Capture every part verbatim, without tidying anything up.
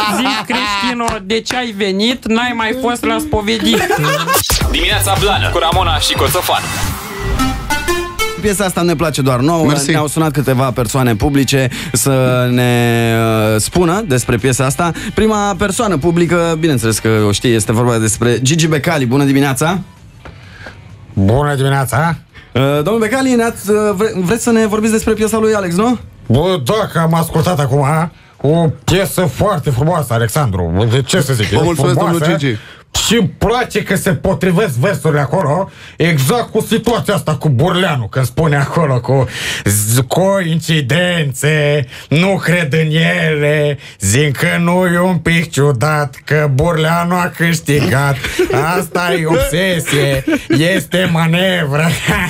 Zi, Creștino, de ce ai venit? N-ai mai fost la spovedit. Dimineața Blană cu Ramona și Coțofană. Piesa asta ne place doar nouă. Ne-au sunat câteva persoane publice să ne uh, spună despre piesa asta. Prima persoană publică, bineînțeles că o știe, este vorba despre Gigi Becali. Bună dimineața! Bună dimineața! Uh, domnul Becali, ne-ați, uh, vre vreți să ne vorbiți despre piesa lui Alex, nu? Bă, da, că am ascultat acum o piesă foarte frumoasă, Alexandru. De ce să zic? Vă mulțumesc, domnul Gigi. Și îmi place că se potrivesc versurile acolo exact cu situația asta cu Burleanu, când spune acolo cu coincidențe, nu cred în ele, zic că nu e un pic ciudat că Burleanu a câștigat. Asta e obsesie, este manevră.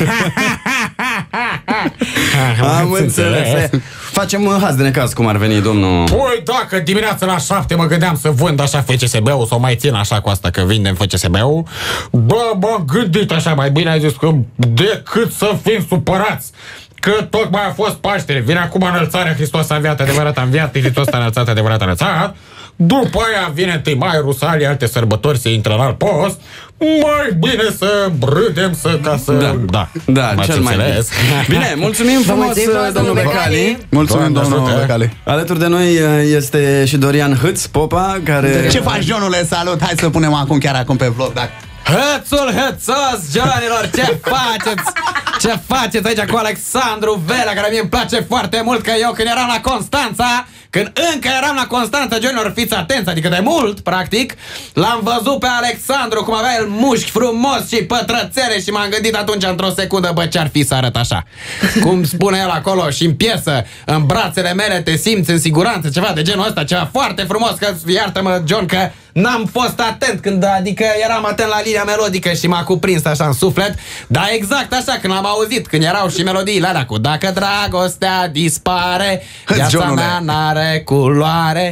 Am înțeles. Facem haz de necaz, cum ar veni, domnul. Păi dacă dimineața la șapte mă gândeam să vând așa F C S B-ul, sau mai țin așa cu asta că vindem F C S B-ul, bă, m-am gândit așa, mai bine ai zis că decât să fim supărați că tocmai a fost Paștele, vine acum înălțarea, Hristos a înviat, adevărat a înviat, Hristos a înălțat, adevărat a înălțat, după aia vine întâi mai Rusalii, alte sărbători, se intră în alt post, mai bine să râdem, să, ca să... Da, da, da, cel mai bine. Bine, mulțumim frumos, domnul Becali. Mulțumim, domnul Becali. Alături de noi este și Dorian Hâț Popa, care... Ce faci, Johnule? Salut! Hai să punem acum, chiar acum pe vlog, dacă... Hățul hățos, Johnilor, ce faceți? Ce faceți aici cu Alexandru Velea, care mie îmi place foarte mult, că eu când eram la Constanța, când încă eram la Constanța, Johnilor, fiți atenți, adică de mult, practic, l-am văzut pe Alexandru cum avea el mușchi frumos și pătrățele și m-am gândit atunci într-o secundă, bă, ce-ar fi să arăt așa? Cum spune el acolo și în piesă, în brațele mele te simți în siguranță, ceva de genul ăsta, ceva foarte frumos, că iartă-mă, John, că n-am fost atent când, adică eram atent la linia melodică și m-a cuprins așa în suflet, dar exact așa când am auzit, când erau și melodiile alea cu dacă dragostea dispare, viața mea n-are culoare.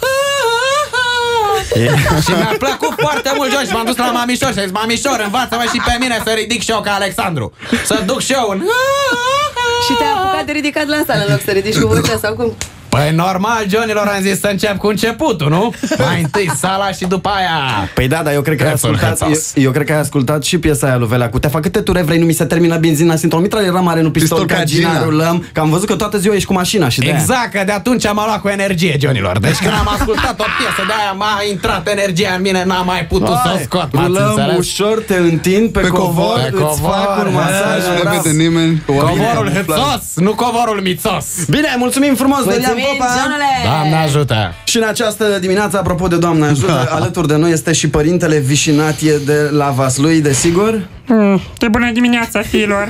Yeah. Și mi-a plăcut foarte mult, John, și m-am dus la mamișor și a zis, mamișor, învață-mă și pe mine să ridic și eu ca Alexandru, să duc și eu un... Și te-ai apucat de ridicat la sală în loc să ridici cu vocea sau cum? Păi normal, Johnilor, am zis să încep cu începutul, nu? Mai întâi sala și după aia... Păi da, dar eu cred că ai ascultat, eu, eu cred că ai ascultat și piesa aia lui Velea cu te fac câte ture vrei, nu mi se termină benzina, sunt o mitralieră mare, nu pistol, pistol ca Gina, rulăm, că am văzut că toată ziua ești cu mașina și de exact, că de atunci m-a luat cu energie, Johnilor. Deci când am ascultat o piesă de aia m-a intrat energia în mine, n-am mai putut să o scot. Rulăm ușor, te întind pe, pe covor, pe covor, îți fac un masaj, nu vede nimeni. Covorul hâțos, nu covorul mițos. Bine, mulțumim frumos, Dorian Popa. Doamne ajută! Și în această dimineață, apropo de Doamne ajută, alături de noi este și părintele Vișinatie de la Vaslui, desigur. Mm, de bună dimineața, fiilor!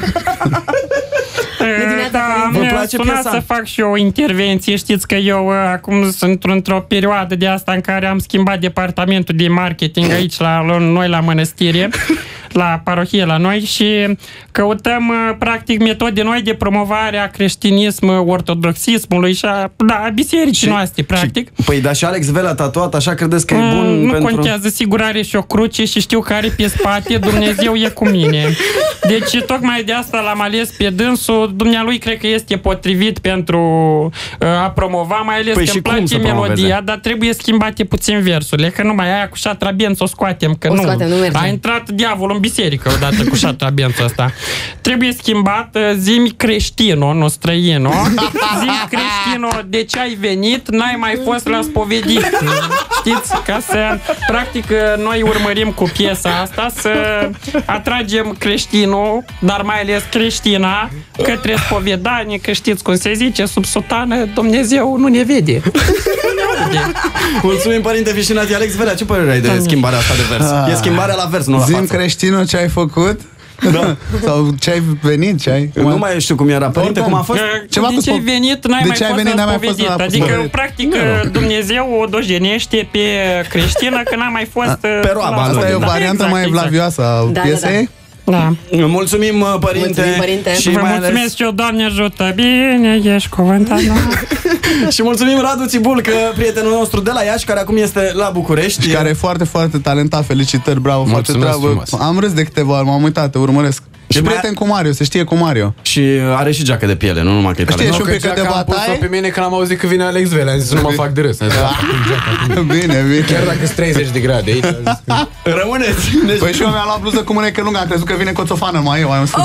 Da, mi-a sunat să fac și eu o intervenție. Știți că eu acum sunt într-o perioadă de asta în care am schimbat departamentul de marketing aici la noi la mănăstire, la parohie la noi, și căutăm practic metode noi de promovare a creștinism, ortodoxismului și a, da, a bisericii noastre, practic. Și, păi, dar și Alex Velea tatuat, așa credeți că e bun mm, nu pentru... contează, sigur are și o cruce și știu că are pe spate, Dumnezeu e cu mine. Deci tocmai de asta l-am ales pe dânsul, dumnealui cred că este potrivit pentru uh, a promova, mai ales păi că îmi place melodia, dar trebuie schimbate puțin versurile, că numai aia cu șatrabenț o scoatem, că o nu, scoatem, nu merge. A intrat diavolul în biserică odată cu șatrabențul ăsta. Trebuie schimbat, zi-mi creștino, nu străino. Zi-mi creștino, de ce ai venit? N-ai mai fost la spovedit. Știți? Ca să, practic, noi urmărim cu piesa asta să atragem creștinul, dar mai ales creștina, către spovedanie, că știți cum se zice, sub sutană Dumnezeu nu ne vede. Mulțumim, părinte Vișinatie. Alex Velea, ce părere ai de schimbarea asta de vers? Ah. E schimbarea la vers, nu la față. Zi-mi creștino ce ai făcut? Da. Sau ce ai venit, ce ai... Nu mai știu cum era, părinte, cum a fost? Ceva de ce ai venit, n-ai mai fost la spovedit. Adică, practic, Dumnezeu o dojenește pe creștină că n-a mai fost... Pe roaba. Asta e o variantă mai evlavioasă a piesei? Da. Mulțumim, părinte. Mulțumim, părinte. Și vă mai mulțumesc ales... și eu, Doamne ajută. Bine, ești cuvântat. Și mulțumim Radu Țibulcă, prietenul nostru de la Iași, care acum este la București. Și care e foarte, foarte talentat. Felicitări, bravo, mulțumesc foarte treabă. Frumos. Am râs de câteva ori, m-am uitat, te urmăresc. Și prieten cu Mario, se știe cu Mario. Și are și geacă de piele, nu numai că e tare. Știe și un pic de Am pus-o bataie. pe mine când am auzit că vine Alex Velea. Am zis nu mă fac de râs. Am zis, Bine, bine. chiar dacă sunt treizeci de grade aici. am zis că- Rămâneți! Păi și eu mi-am luat bluză cu mânecă lungă, am crezut că vine Coțofană, mai eu, am spus.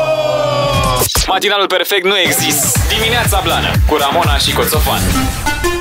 Matinalul perfect nu există. Dimineața Blană cu Ramona și Coțofană.